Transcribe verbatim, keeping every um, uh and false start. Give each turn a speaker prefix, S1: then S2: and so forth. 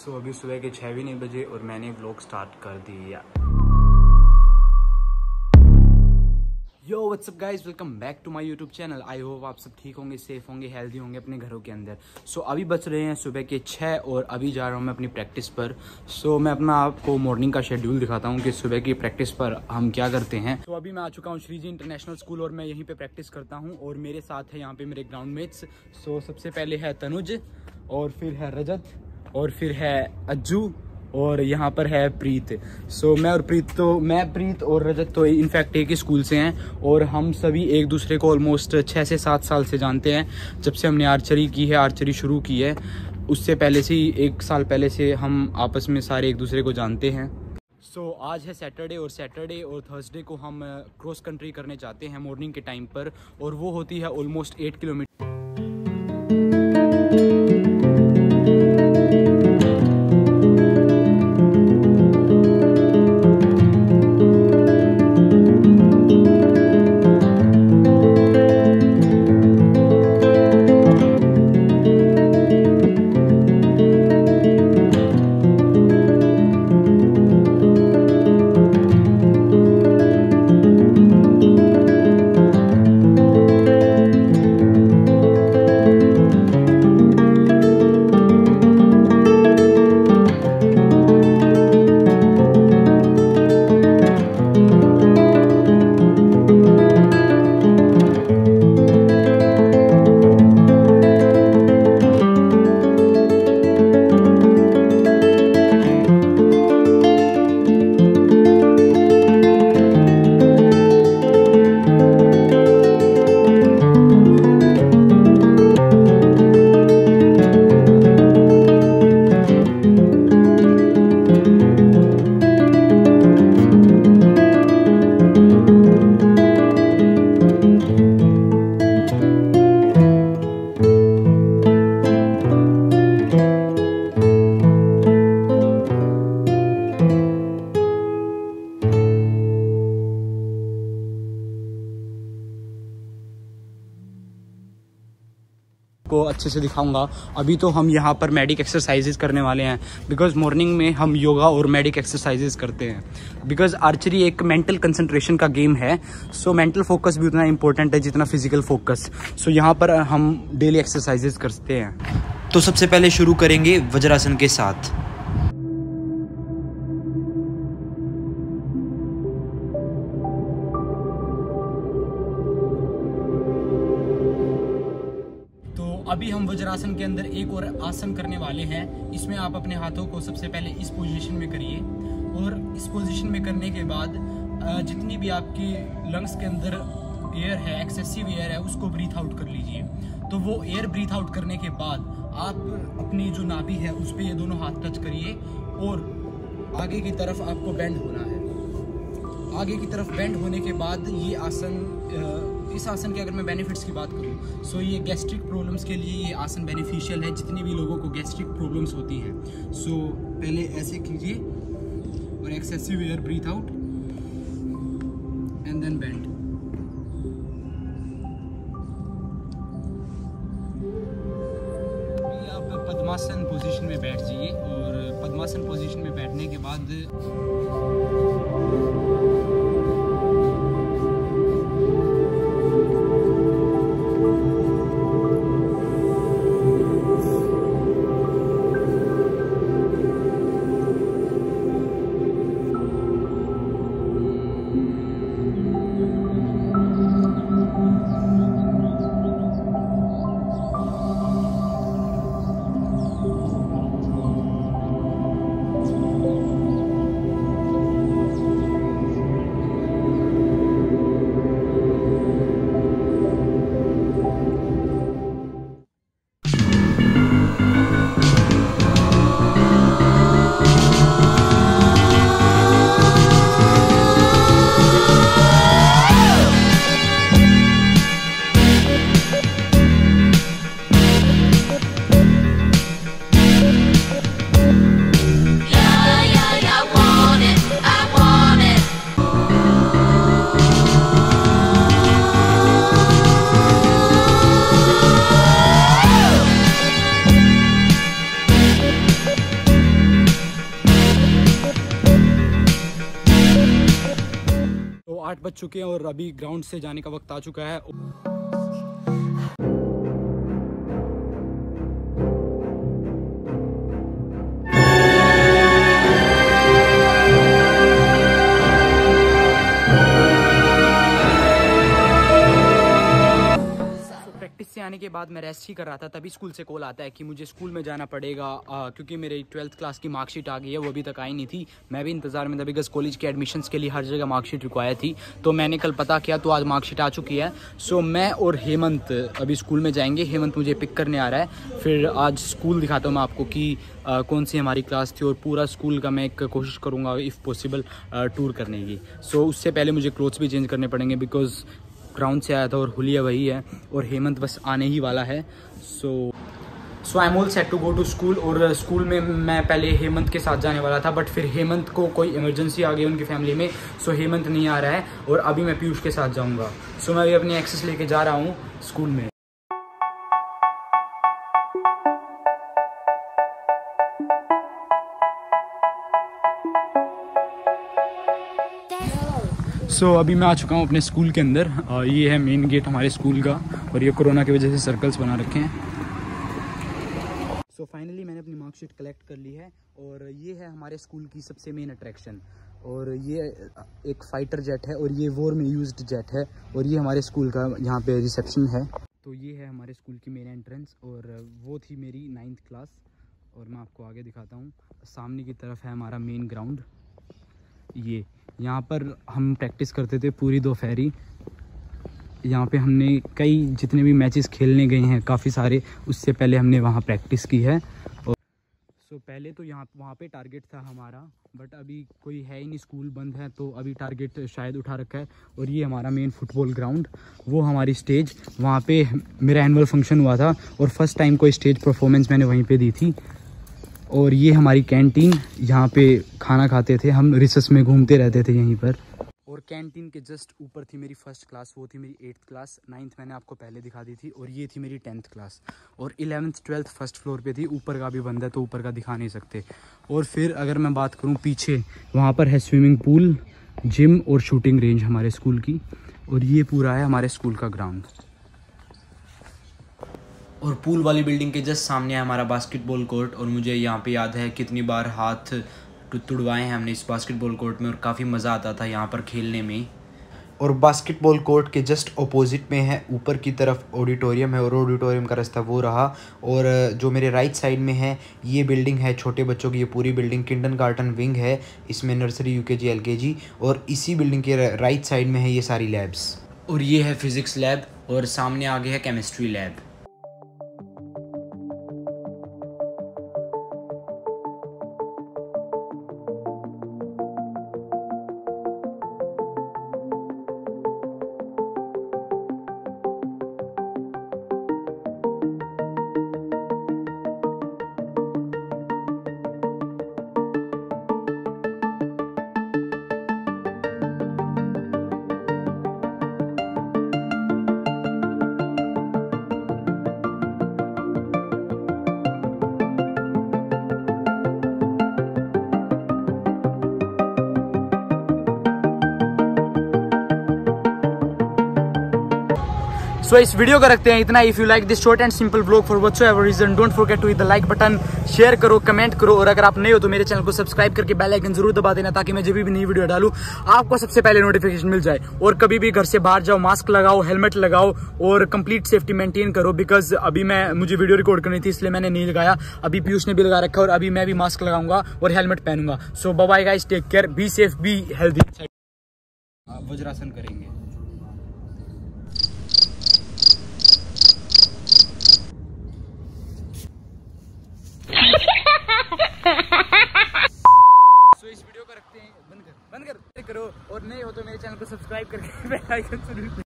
S1: सो so, अभी सुबह के छः भी नहीं बजे और मैंने व्लॉग स्टार्ट कर दिया। Yo what's up guys, welcome back to my YouTube channel. I hope आप सब ठीक होंगे, सेफ होंगे, हेल्दी होंगे अपने घरों के अंदर। सो so, अभी बच रहे हैं सुबह के छः और अभी जा रहा हूँ मैं अपनी प्रैक्टिस पर। सो so, मैं अपना आपको मॉर्निंग का शेड्यूल दिखाता हूँ कि सुबह की प्रैक्टिस पर हम क्या करते हैं। तो so, अभी मैं आ चुका हूँ श्रीजी इंटरनेशनल स्कूल और मैं यहीं पर प्रैक्टिस करता हूँ और मेरे साथ है यहाँ पे मेरे ग्राउंड मेट्स। सो so, सबसे पहले है तनुज और फिर है रजत और फिर है अज्जू और यहाँ पर है प्रीत। सो so, मैं और प्रीत तो मैं प्रीत और रजत तो इनफैक्ट एक ही स्कूल से हैं और हम सभी एक दूसरे को ऑलमोस्ट छः से सात साल से जानते हैं। जब से हमने आर्चरी की है, आर्चरी शुरू की है, उससे पहले से ही एक साल पहले से हम आपस में सारे एक दूसरे को जानते हैं। सो so, आज है सैटरडे और सैटरडे और थर्सडे को हम क्रॉस कंट्री करने जाते हैं मॉर्निंग के टाइम पर और वो होती है ऑलमोस्ट एट किलोमीटर। को अच्छे से दिखाऊंगा। अभी तो हम यहाँ पर मेडिक एक्सरसाइजेज करने वाले हैं बिकॉज मॉर्निंग में हम योगा और मेडिक एक्सरसाइजेज करते हैं बिकॉज आर्चरी एक मेंटल कंसंट्रेशन का गेम है। सो मेंटल फोकस भी उतना इंपॉर्टेंट है जितना फिजिकल फोकस। सो यहाँ पर हम डेली एक्सरसाइजेज करते हैं।
S2: तो सबसे पहले शुरू करेंगे वज्रासन के साथ।
S1: अभी हम वज्रासन के अंदर एक और आसन करने वाले हैं। इसमें आप अपने हाथों को सबसे पहले इस पोजीशन में करिए और इस पोजीशन में करने के बाद जितनी भी आपकी लंग्स के अंदर एयर है, एक्सेसिव एयर है, उसको ब्रीथ आउट कर लीजिए। तो वो एयर ब्रीथ आउट करने के बाद आप अपनी जो नाभि है उस पर ये दोनों हाथ टच करिए और आगे की तरफ आपको बेंड होना है। आगे की तरफ बेंड होने के बाद ये आसन, इस आसन के अगर मैं बेनिफिट्स की बात करूँ सो ये गैस्ट्रिक प्रॉब्लम्स के लिए ये आसन बेनिफिशियल है। जितनी भी लोगों को गैस्ट्रिक प्रॉब्लम्स होती हैं सो पहले ऐसे कीजिए और excessive air breathe out and then bend. आप पद्मासन पोजीशन में बैठ जाइए और पद्मासन पोजीशन में बैठने के बाद आठ बज चुके हैं और अभी ग्राउंड से जाने का वक्त आ चुका है। से आने के बाद मैं रेस्ट ही कर रहा था, तभी स्कूल से कॉल आता है कि मुझे स्कूल में जाना पड़ेगा, आ, क्योंकि मेरी ट्वेल्थ क्लास की मार्कशीट आ गई है, वो अभी तक आई नहीं थी। मैं भी इंतज़ार में था बिकॉज कॉलेज के एडमिशन्स के लिए हर जगह मार्कशीट रिक्वायर थी। तो मैंने कल पता किया तो आज मार्कशीट आ चुकी है। सो मैं और हेमंत अभी स्कूल में जाएंगे। हेमंत मुझे पिक करने आ रहा है, फिर आज स्कूल दिखाता हूँ मैं आपको कि आ, कौन सी हमारी क्लास थी, और पूरा स्कूल का मैं एक कोशिश करूँगा इफ़ पॉसिबल टूर करने की। सो उससे पहले मुझे क्लोथ्स भी चेंज करने पड़ेंगे बिकॉज ग्राउंड से आया था और हुलिया वही है, और हेमंत बस आने ही वाला है। So so I am all set to go to school. और स्कूल में मैं पहले हेमंत के साथ जाने वाला था, बट फिर हेमंत को कोई इमरजेंसी आ गई उनकी फैमिली में, सो हेमंत नहीं आ रहा है और अभी मैं पीयूष के साथ जाऊंगा। सो मैं अभी अपनी एक्सेस लेके जा रहा हूँ स्कूल में। सो so, अभी मैं आ चुका हूँ अपने स्कूल के अंदर। आ, ये है मेन गेट हमारे स्कूल का, और ये कोरोना की वजह से सर्कल्स बना रखे हैं। सो so, फाइनली मैंने अपनी मार्कशीट कलेक्ट कर ली है, और ये है हमारे स्कूल की सबसे मेन अट्रैक्शन। और ये एक फाइटर जेट है, और ये वॉर में यूज्ड जेट है, और ये हमारे स्कूल का यहाँ पे रिसेप्शन है। तो ये है हमारे स्कूल की मेन एंट्रेंस, और वो थी मेरी नाइन्थ क्लास। और मैं आपको आगे दिखाता हूँ, सामने की तरफ है हमारा मेन ग्राउंड। ये यहाँ पर हम प्रैक्टिस करते थे पूरी दोपहरी। यहाँ पे हमने कई जितने भी मैचेस खेलने गए हैं काफ़ी सारे, उससे पहले हमने वहाँ प्रैक्टिस की है। और सो पहले तो यहाँ वहाँ पे टारगेट था हमारा, बट अभी कोई है ही नहीं, स्कूल बंद है, तो अभी टारगेट शायद उठा रखा है। और ये हमारा मेन फुटबॉल ग्राउंड, वो हमारी स्टेज, वहाँ पे मेरा एनुअल फंक्शन हुआ था और फर्स्ट टाइम कोई स्टेज परफॉर्मेंस मैंने वहीं पर दी थी। और ये हमारी कैंटीन, यहाँ पे खाना खाते थे हम, रिसेस में घूमते रहते थे यहीं पर। और कैंटीन के जस्ट ऊपर थी मेरी फर्स्ट क्लास, वो थी मेरी एट्थ क्लास। नाइन्थ मैंने आपको पहले दिखा दी थी, और ये थी मेरी टेंथ क्लास। और इलेवेंथ ट्वेल्थ फर्स्ट फ्लोर पे थी, ऊपर का भी बंद है तो ऊपर का दिखा नहीं सकते। और फिर अगर मैं बात करूँ पीछे, वहाँ पर है स्विमिंग पूल, जिम और शूटिंग रेंज हमारे स्कूल की। और ये पूरा है हमारे स्कूल का ग्राउंड।
S2: और पूल वाली बिल्डिंग के जस्ट सामने है हमारा बास्केटबॉल कोर्ट। और मुझे यहाँ पे याद है कितनी बार हाथ तुड़वाए हैं हमने इस बास्केटबॉल कोर्ट में, और काफ़ी मज़ा आता था यहाँ पर खेलने में। और बास्केटबॉल कोर्ट के जस्ट अपोजिट में है ऊपर की तरफ ऑडिटोरियम है, और ऑडिटोरियम का रास्ता वो रहा। और जो मेरे राइट साइड में है ये बिल्डिंग है छोटे बच्चों की, ये पूरी बिल्डिंग किंडरगार्टन विंग है, इसमें नर्सरी यूकेजी एलकेजी। और इसी बिल्डिंग के राइट साइड में है ये सारी लैब्स। और ये है फिज़िक्स लैब, और सामने आगे है केमिस्ट्री लैब।
S1: सो इस वीडियो को रखते हैं इतना। If you like this short and simple vlog for whatsoever reason, don't forget to hit the like button, share करो, कमेंट करो, और अगर आप नए हो तो मेरे चैनल को सब्सक्राइब करके बेल आइकन जरूर दबा देना, ताकि मैं जब भी नई वीडियो डालूं आपको सबसे पहले नोटिफिकेशन मिल जाए। और कभी भी घर से बाहर जाओ, मास्क लगाओ, हेलमेट लगाओ, और कंप्लीट सेफ्टी मेंटेन करो। बिकॉज अभी मैं मुझे वीडियो रिकॉर्ड करनी थी इसलिए मैंने नहीं लगाया, अभी पीयूष ने भी लगा रखा है, और अभी मैं भी मास्क लगाऊंगा और हेलमेट पहनूंगा। So bye bye guys, take care, be safe, be healthy. Vajrasana करेंगे। सो इस वीडियो को रखते हैं बंद कर बंद कर करो, और नए हो तो मेरे चैनल को सब्सक्राइब करके बेल आइकन जरूर